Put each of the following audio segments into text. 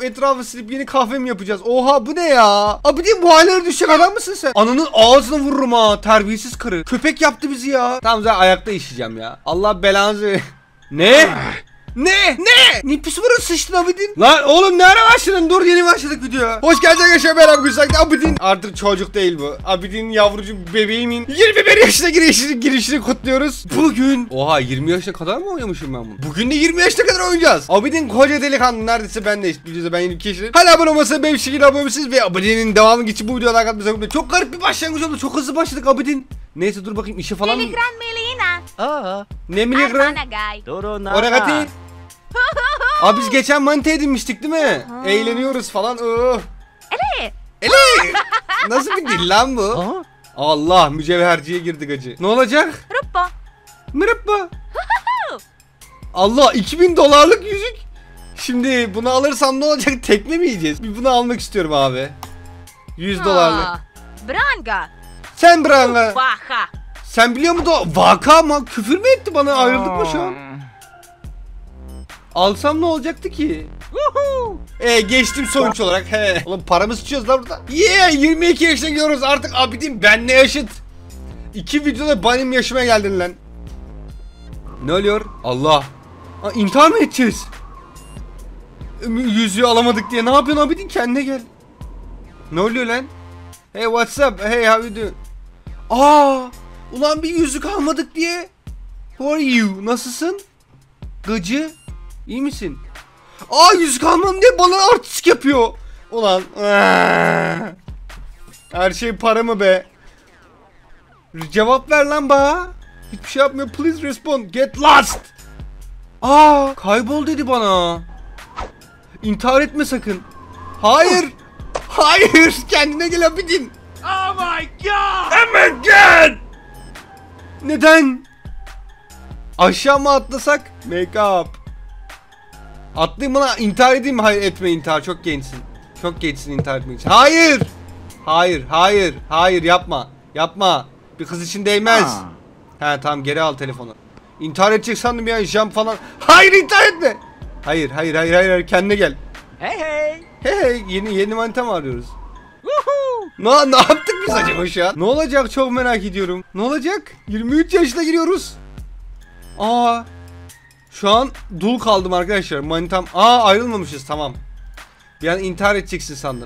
Etrafı silip yeni kahve mi yapacağız? Oha bu ne ya? Abidin bu hallere düşecek adam mısın sen? Ananın ağzını vururum ha. Terbiyesiz karı. Köpek yaptı bizi ya. Tamam zaten ayakta işeyeceğim ya. Allah belanızı. Ne? Ne? Ne pis burası sıçtın Abidin? Lan oğlum ne ara başladın? Dur yeni başladık videoya. Hoş geldin arkadaşlar, merhaba güzellikle Abidin. Artık çocuk değil bu. Abidin yavrucu bebeğimin 21 yaşına girişini kutluyoruz. Bugün oha 20 yaşına kadar mı oynamışım ben bunu? Bugün de 20 yaşına kadar oynayacağız. Abidin koca delikanlı, neredeyse ben de videoda ben 22 yaşındayım. Hala abone olmasa benim şekilde abone olmuşsunuz ve Abidin'in devamı için bu videoya like atmayı. Çok garip bir başlangıç oldu. Çok hızlı başladık Abidin. Neyse dur bakayım işe falan mı? Miligram Melina. Ne miligram? Oraya abi biz geçen manita edinmiştik değil mi? Eğleniyoruz falan. Ele. Nasıl bir dil lan bu? Allah, mücevherciye girdik acı. Ne olacak? Mırıppa. Allah, $2000 yüzük. Şimdi bunu alırsam ne olacak? Tekme mi yiyeceğiz? Bir bunu almak istiyorum abi. $100. Branga. Sen branga. Vaka. Sen biliyor musun? Vaka mı? Küfür mü etti bana? Ayrıldık mı şu an? Alsam ne olacaktı ki? Geçtim sonuç olarak. He. Oğlum paramı sıçıyoruz lan burada. 22 yaşına gidiyoruz artık Abidin benle yaşıt. 2 videoda benim yaşıma geldin lan. Ne oluyor? Allah. İntihar mı edeceğiz? Yüzüğü alamadık diye. Ne yapıyorsun Abidin? Kendine gel. Ne oluyor lan? Hey what's up? Hey how you doing? Ulan bir yüzük almadık diye. Who are you? Nasılsın? Gıcı. İyi misin? Yüzük almam diye bana artistik yapıyor. Ulan. Her şey para mı be? Cevap ver lan bana. Hiçbir şey yapmıyor. Please respond. Get lost. Kaybol dedi bana. İntihar etme sakın. Hayır. Hayır. Kendine gel Abidin. Oh my god. Oh my god. Neden? Aşağı mı atlasak? Make up. Atlayayım bana, intihar edeyim mi? Hayır etme intihar, çok gençsin. Çok gençsin intihar etmek için. Hayır. Hayır yapma. Yapma. Bir kız için değmez. Tamam geri al telefonu. İntihar edecek sandım ya, jump falan. Hayır intihar etme. Hayır kendine gel. Hey yeni manita mı arıyoruz? Ne yaptık biz acaba şu an? Ne olacak çok merak ediyorum. Ne olacak? 23 yaşına giriyoruz. Şu an dul kaldım arkadaşlar. Manitam. Ayrılmamışız, tamam. Bir an intihar edeceksin sandım.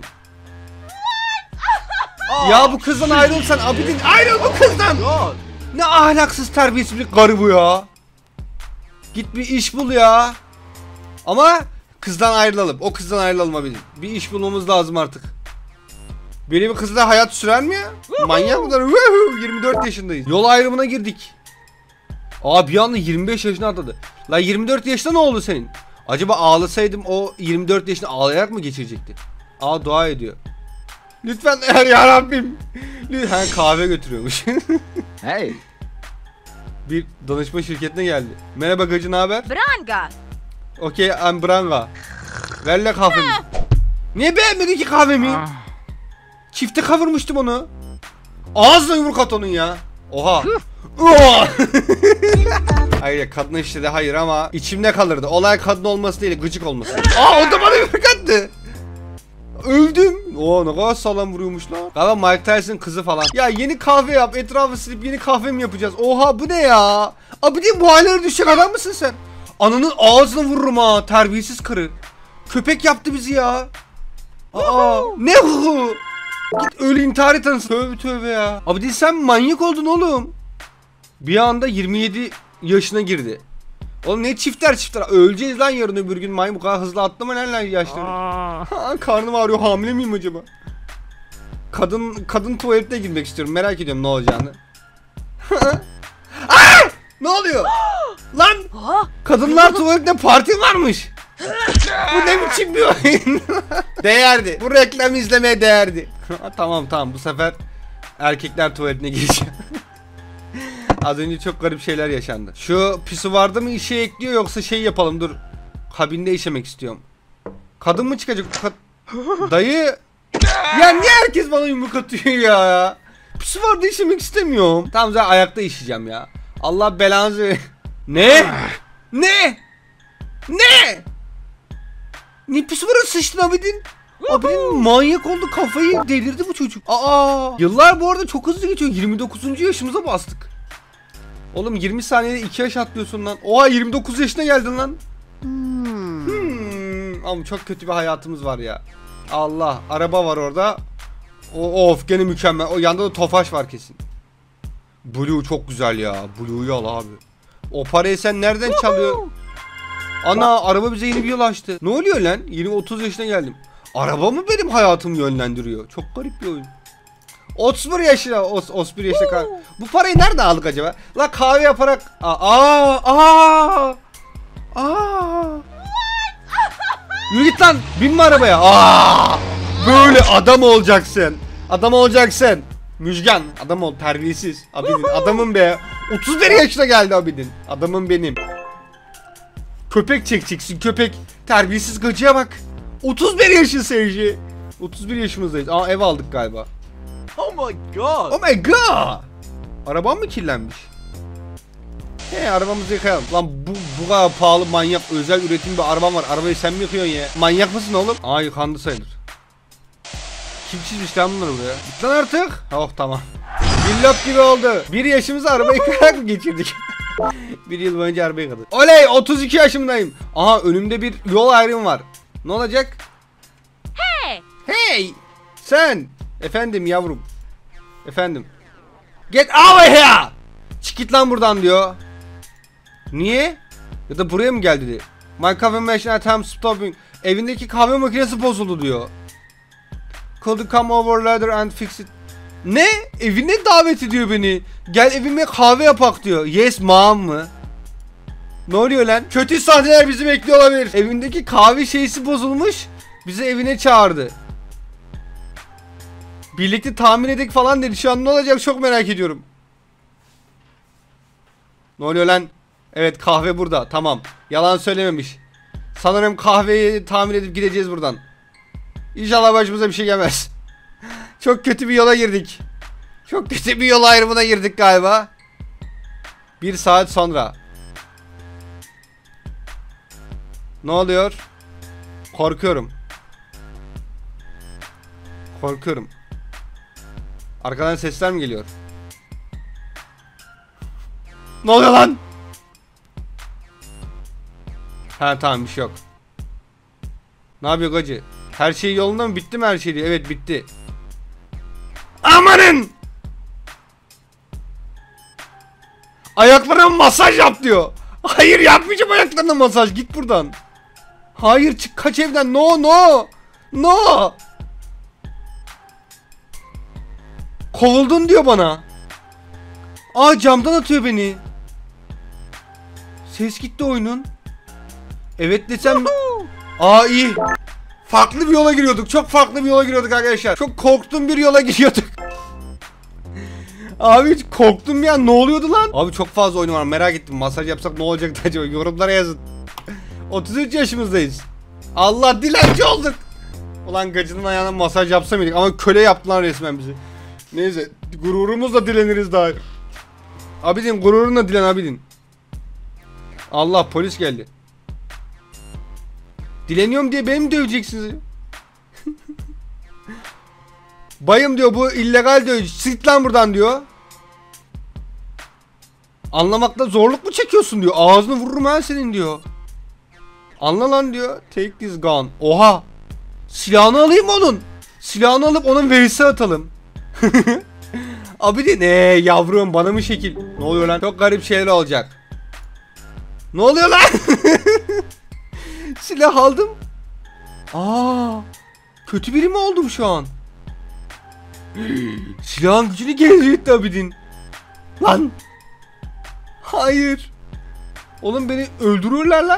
Ya bu kızdan ayrılsan Abidin, ayrıl bu kızdan. Ne ahlaksız terbiyesiz bir karı bu ya. Git bir iş bul ya. Ama kızdan ayrılalım. O kızdan ayrılalım Abidin. Bir iş bulmamız lazım artık. Benim bir kızla hayat sürer mi ya? Manyak mıdır? 24 yaşındayız. Yol ayrımına girdik. Bir anda 25 yaşına atladı. La 24 yaşında ne oldu senin? Acaba ağlasaydım o 24 yaşını ağlayarak mı geçirecekti? Dua ediyor. Lütfen ya Rabbim. Lütfen kahve götürüyormuş. Hey. Bir danışma şirketine geldi. Merhaba gacı, ne haber? Branga. Okey, I'm Branga. Ver la kahvemi. Niye beğenmedin ki kahvemi? Çifte kavurmuştum onu. Ağzına yumruk at onun ya. Oha. Hayır kadın işte de hayır ama içimde kalırdı. Olay kadın olması değil, gıcık olması. O da bana yumruk attı. Öldüm. Ne kadar sağlam vuruyormuş lan. Galiba Mike Tyson kızı falan. Ya yeni kahve yap, etrafı silip yeni kahve mi yapacağız? Oha bu ne ya? Abidin bu hallere düşecek adam mısın sen? Ananın ağzını vururum ha, terbiyesiz karı. Köpek yaptı bizi ya. Ne hu? Git öyle intihar et anasını. Tövbe ya. Abidin sen manyak oldun oğlum. Bir anda 27 yaşına girdi. Oğlum ne çifter. Öleceğiz lan yarın öbür gün. Bu kadar hızlı atlama lan yaşları. Karnım ağrıyor, hamile miyim acaba? Kadın tuvaletine girmek istiyorum. Merak ediyorum ne olacağını. Ne oluyor? Lan! Kadınlar tuvaletinde parti varmış. Bu ne biçim bir oyun? Değerdi. Bu reklamı izlemeye değerdi. Tamam bu sefer erkekler tuvaletine gireceğim. Az önce çok garip şeyler yaşandı. Şu pisi vardı mı işe ekliyor yoksa şey yapalım dur. Kabinde işemek istiyorum. Kadın mı çıkacak? Dayı. Ya niye herkes bana yumruk atıyor ya? Pisi vardı işemek istemiyorum. Tamam zaten ayakta işeyeceğim ya. Allah belanızı. Ne? Ne pis burası sıçtın Abidin. Abidin manyak oldu, kafayı delirdi bu çocuk. Aa, yıllar bu arada çok hızlı geçiyor. 29. yaşımıza bastık. Oğlum 20 saniyede 2 yaş atlıyorsun lan. Oha 29 yaşına geldin lan. Ama çok kötü bir hayatımız var ya. Allah, araba var orada. Of gene mükemmel. O yanda da Tofaş var kesin. Blue çok güzel ya. Blue'yu al abi. O parayı sen nereden çalıyorsun? Ana, araba bize yeni bir yol açtı. Ne oluyor lan? 20-30 yaşına geldim. Araba mı benim hayatımı yönlendiriyor? Çok garip bir oyun. 31 yaşına, 31 yaşına bu parayı nereden aldık acaba? La kahve yaparak. Yürü git lan. Binme arabaya. Böyle adam olacaksın. Adam olacaksın. Müjgan, adam ol, terbiyesiz. Abidin, adamım be. 31 yaşına geldi Abidin. Adamım benim. Köpek çekeceksin, köpek. Terbiyesiz gacıya bak. 31 yaşın seyirci. 31 yaşımızdayız. Ev aldık galiba. Oh my god. Oh my god. Arabam mı kirlenmiş? Arabamızı yıkayalım. Lan bu kadar pahalı, manyak, özel üretim bir arabam var. Arabayı sen mi yıkıyorsun ya? Manyak mısın oğlum? Yıkandı sayılır. Kim çizmiş lan bunları buraya? Git lan artık. Oh tamam. Billop gibi oldu. 1 yaşımızı araba yıkayarak mı geçirdik? 1 yıl boyunca araba yıkadık. Oley, 32 yaşımdayım. Önümde bir yol ayrımı var. Ne olacak? Hey! Sen! Efendim yavrum. Efendim. Get over here! Çık git lan buradan diyor. Niye? Ya da buraya mı geldi diye. My coffee machine at home stopping. Evindeki kahve makinesi bozuldu diyor. Could you come over later and fix it? Ne? Evine davet ediyor beni. Gel evime kahve yapak diyor. Yes mom mı? Ne oluyor lan? Kötü sahneler bizi bekliyor olabilir. Evindeki kahve şeysi bozulmuş. Bizi evine çağırdı. Birlikte tahmin edek falan dedi. Şu an ne olacak çok merak ediyorum. Ne oluyor lan? Evet, kahve burada. Tamam. Yalan söylememiş. Sanırım kahveyi tahmin edip gideceğiz buradan. İnşallah başımıza bir şey gelmez. Çok kötü bir yola girdik. Çok kötü bir yol ayrımına girdik galiba. 1 saat sonra. Ne oluyor? Korkuyorum. Korkuyorum. Arkadan sesler mi geliyor? Ne oluyor lan? Tamam, bir şey yok. Ne yapıyor gacı? Her şey yolunda mı? Bitti mi her şey diyor. Evet, bitti. Amanın! Ayaklarına masaj yap diyor. Hayır, yapmayacağım ayaklarına masaj. Git buradan. Hayır, çık, kaç evden. No. Kovuldun diyor bana. Camdan atıyor beni. Ses gitti oyunun. Evet desem. İyi. Farklı bir yola giriyorduk. Çok farklı bir yola giriyorduk arkadaşlar. Çok korktuğum bir yola giriyorduk. Abi hiç korktum ya. Ne oluyordu lan? Abi çok fazla oyun var. Merak ettim. Masaj yapsak ne olacaktı acaba? Yorumlara yazın. 33 yaşımızdayız. Allah, dilenci olduk. Ulan gacının ayağına masaj yapsa mıydık? Ama köle yaptılar resmen bizi. Neyse. Gururumuzla dileniriz daha. Abidin, gururunla dilen Abidin. Allah, polis geldi. Dileniyorum diye beni mi döveceksiniz? Bayım diyor, bu illegal diyor. Sırt lan buradan diyor. Anlamakta zorluk mu çekiyorsun diyor. Ağzını vururum ben senin diyor. Anla lan diyor. Take this gun. Oha. Silahını alayım onun. Silahını alıp onun verisi atalım. Abi de ne yavrum, bana mı şekil? Ne oluyor lan? Çok garip şeyler olacak. Ne oluyor lan? Silah aldım. Kötü biri mi oldum şu an? Silahın gücünü geri Abidin. Lan. Hayır. Oğlum beni öldürürler lan.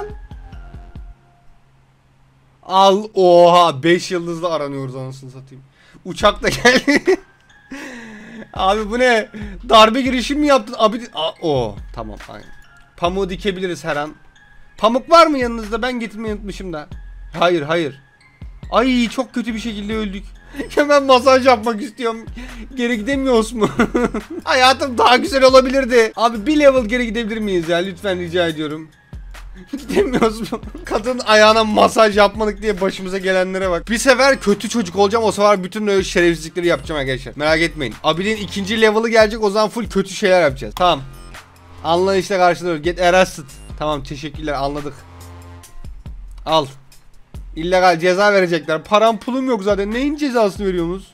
Oha, 5 yıldızla aranıyoruz anasını satayım. Uçakla geldi. Abi bu ne? Darbe girişimi mi yaptın? Abidin. Tamam, aynen. Pamuğu dikebiliriz her an. Pamuk var mı yanınızda? Ben getirmeyi unutmuşum da. Hayır. Ay, çok kötü bir şekilde öldük. Hemen masaj yapmak istiyorum. Geri gidemiyoruz mu? Hayatım daha güzel olabilirdi. Abi bir level geri gidebilir miyiz ya? Lütfen rica ediyorum. Gidemiyoruz mu? Kadın ayağına masaj yapmadık diye başımıza gelenlere bak. Bir sefer kötü çocuk olacağım, o sefer bütün öyle şerefsizlikleri yapacağım arkadaşlar. Merak etmeyin. Abilin ikinci level'ı gelecek, o zaman full kötü şeyler yapacağız. Tamam. Anlayışla karşılıyoruz. Get arrested. Tamam, teşekkürler, anladık. Al. İllegal ceza verecekler. Param pulum yok zaten. Neyin cezasını veriyorsunuz?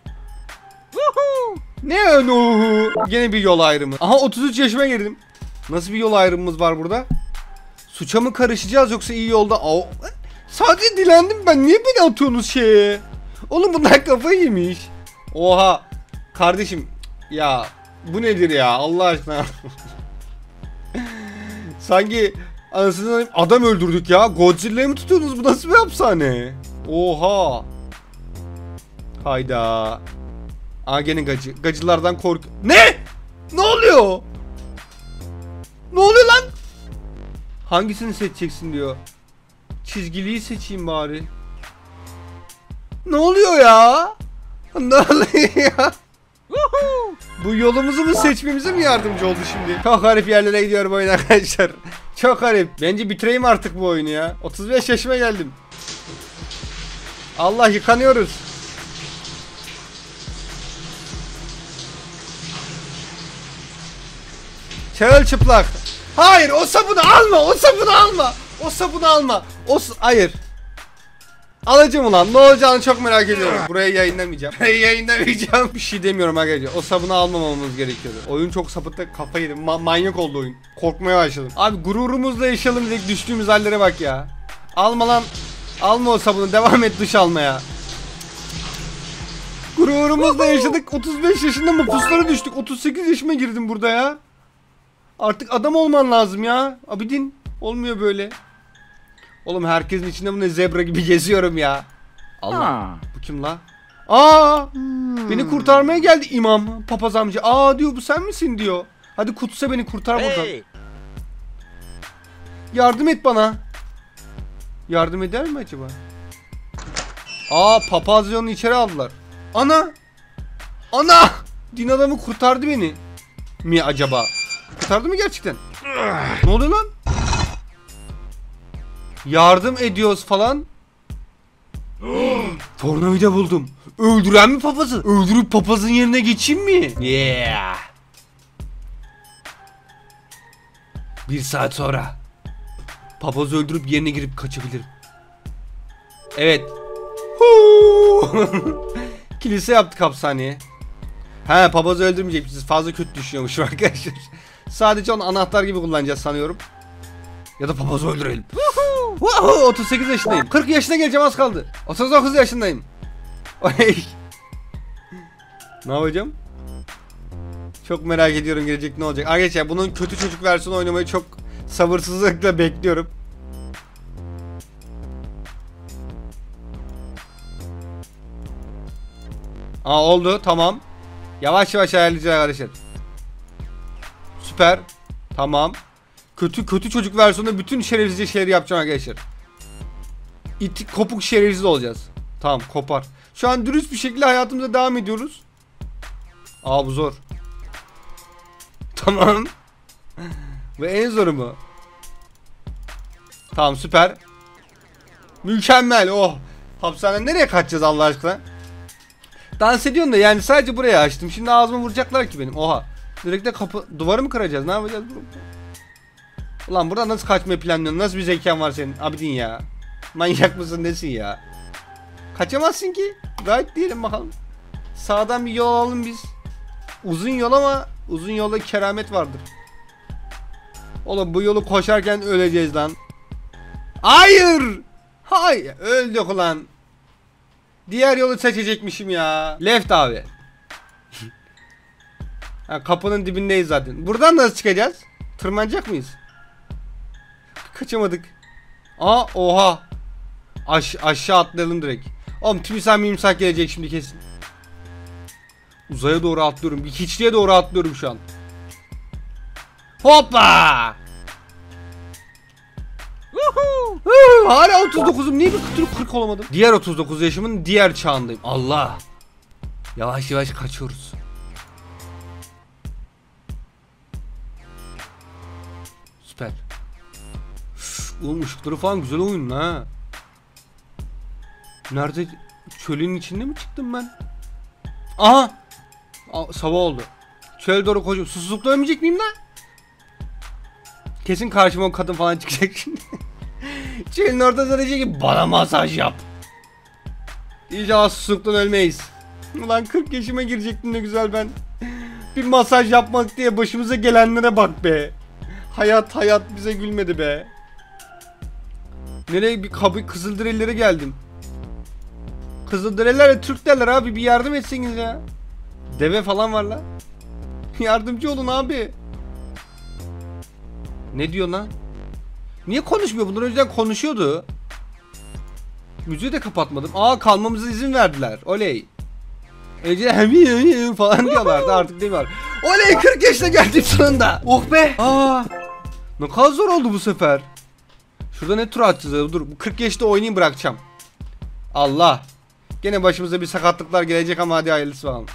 Ne öyle? Gene bir yol ayrımı. Aha, 33 yaşıma girdim. Nasıl bir yol ayrımımız var burada? Suça mı karışacağız yoksa iyi yolda? Sadece dilendim ben. Niye beni atıyorsunuz şeye? Oğlum bunlar kafayı yemiş. Oha. Kardeşim. Ya. Bu nedir ya? Allah aşkına. Sanki anasını adam öldürdük ya. Godzilla'yı mı tutuyorsunuz? Bu nasıl bir hapishane? Oha. Hayda. Aa, gene gacı. Gacılardan kork... Ne? Ne oluyor? Ne oluyor lan? Hangisini seçeceksin diyor. Çizgiliyi seçeyim bari. Ne oluyor ya? Ne oluyor ya? Bu yolumuzu mu seçmemize mi yardımcı oldu şimdi? Çok garip yerlere gidiyor bu oyun arkadaşlar. Çok garip. Bence bitireyim artık bu oyunu ya. 35 yaşıma geldim. Allah, yıkanıyoruz. Çırılçıplak. Hayır, o sabunu alma, o sabunu alma. O sabunu alma. Hayır. Alacağım ulan. Ne olacağını çok merak ediyorum. Burayı yayınlamayacağım. Burayı yayınlamayacağım. Bir şey demiyorum arkadaşlar. O sabunu almamamız gerekiyordu. Oyun çok sapıttı. Kafayı yedim. Manyak oldu oyun. Korkmaya başladım. Abi gururumuzla yaşayalım dedik. Düştüğümüz hallere bak ya. Alma lan. Alma o sabunu. Devam et duş almaya. Gururumuzla yaşadık. 35 yaşında mapuslara düştük. 38 yaşıma girdim burada ya. Artık adam olman lazım ya. Abidin. Olmuyor böyle. Oğlum herkesin içinde bunu zebra gibi geziyorum ya. Allah. Bu kim la? Aa! Beni kurtarmaya geldi imam, papaz amca. Aa diyor, bu sen misin diyor. Hadi Kutsa beni kurtar buradan. Yardım et bana. Yardım eder mi acaba? Aa, papazyonu içeri aldılar. Ana! Ana! Din adamı kurtardı beni. Mi acaba? Kurtardı mı gerçekten? Ne oluyor lan? Yardım ediyoruz falan. Tornavida buldum. Öldüren mi papazı? Öldürüp papazın yerine geçeyim mi? Yeah. 1 saat sonra papazı öldürüp yerine girip kaçabilirim. Evet. Kilise yaptık hapishaneye. He, papazı öldürmeyecekmişiz. Fazla kötü düşünüyormuşum arkadaşlar. Sadece onu anahtar gibi kullanacağız sanıyorum. Ya da papazı öldürelim. 38 yaşındayım. 40 yaşına geleceğim, az kaldı. 39 yaşındayım. Ne yapacağım? Çok merak ediyorum gelecek ne olacak. Arkadaşlar bunun kötü çocuk versiyonu oynamayı çok sabırsızlıkla bekliyorum. Aa, oldu, tamam. Yavaş yavaş ayarlayacağız arkadaşlar. Süper. Tamam. Kötü çocuk versiyonunda bütün şerefsizce şeyleri yapacağım arkadaşlar. Kopuk şerefsiz olacağız. Tamam, kopar. Şu an dürüst bir şekilde hayatımıza devam ediyoruz. Aa, bu zor. Tamam. Ve en zoru mu? Tamam, süper. Mükemmel. Oh. Hapishaneden nereye kaçacağız Allah aşkına? Dans ediyorsun da yani sadece buraya açtım. Şimdi ağzıma vuracaklar ki benim. Oha. Direkt de duvarı mı kıracağız? Ne yapacağız? Ulan buradan nasıl kaçmayı planlıyorsun? Nasıl bir zekan var senin? Abidin ya. Manyak mısın nesin ya? Kaçamazsın ki. Gayet değilim bakalım. Sağdan bir yol alalım biz. Uzun yol ama uzun yolda keramet vardır. Oğlum bu yolu koşarken öleceğiz lan. Hayır. Hayır. Öldük ulan. Diğer yolu seçecekmişim ya. Left abi. Ha, kapının dibindeyiz zaten. Buradan nasıl çıkacağız? Tırmanacak mıyız? Kaçamadık. Aa, oha. Aşağı atlayalım direkt. Oğlum timsah mimsak gelecek şimdi kesin. Uzaya doğru atlıyorum. Bir hiçliğe doğru atlıyorum şu an. Hoppa. Hala 39'um. Niye bir türlü 40 olamadım? Diğer 39 yaşımın diğer çağındayım. Allah. Yavaş yavaş kaçıyoruz. Süper. Oğlum ışıkları falan güzel oyun ha. Nerede? Çölün içinde mi çıktım ben? Aha! Sabah oldu. Çöl doğru koşuyorum. Susuzlukla ölmeyecek miyim lan? Kesin karşıma o kadın falan çıkacak şimdi. Çölün ortasında diyecek ki bana masaj yap. İnşallah susuzluktan ölmeyiz. Ulan 40 yaşıma girecektim ne güzel ben. Bir masaj yapmak diye başımıza gelenlere bak be. Hayat bize gülmedi be. Nereye bir Kızılderililere geldim. Kızılderililer Türk derler abi, bir yardım etseniz ya. Deve falan var lan. Yardımcı olun abi. Ne diyor lan? Niye konuşmuyor? Bundan önceden konuşuyordu. Müziği de kapatmadım. Kalmamıza izin verdiler. Oley. Önceden falan diyorlardı, artık demiyorlar. Oley, 40 yaşına geldim sonunda. Oh be. Ne kadar zor oldu bu sefer. Şurada ne tur atacağız? Dur, bu 40 yaşta oynayayım, bırakacağım. Allah. Gene başımıza bir sakatlıklar gelecek ama hadi hayırlısı falan.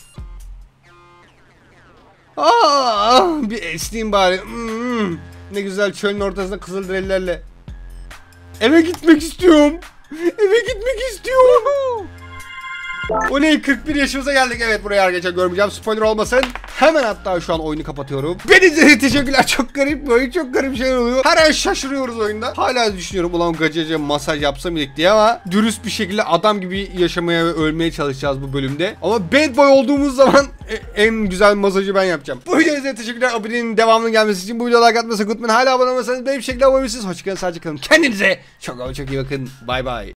Bir esneyim bari. Ne güzel çölün ortasında Kızılderililerle. Eve gitmek istiyorum. Eve gitmek istiyorum. Oley, 41 yaşımıza geldik. Evet, buraya arkadaşlar görmeyeceğim. Spoiler olmasın. Hemen hatta şu an oyunu kapatıyorum. Beni izlediğiniz için teşekkürler. Çok garip bir oyun. Çok garip şeyler oluyor. Her an şaşırıyoruz oyunda. Hala düşünüyorum ulan gacıca masaj yapsam ilk diye ama dürüst bir şekilde adam gibi yaşamaya ve ölmeye çalışacağız bu bölümde. Ama bad boy olduğumuz zaman en güzel masajı ben yapacağım. Bu videoya izlediğiniz için teşekkürler. Abonenin devamının gelmesi için bu videoya like atmayı unutmayın. Hala abone olmasanız benim şekilde abone olabilirsiniz. Hoşçakalın, sadece kalın. Kendinize çok iyi bakın. Bay bay.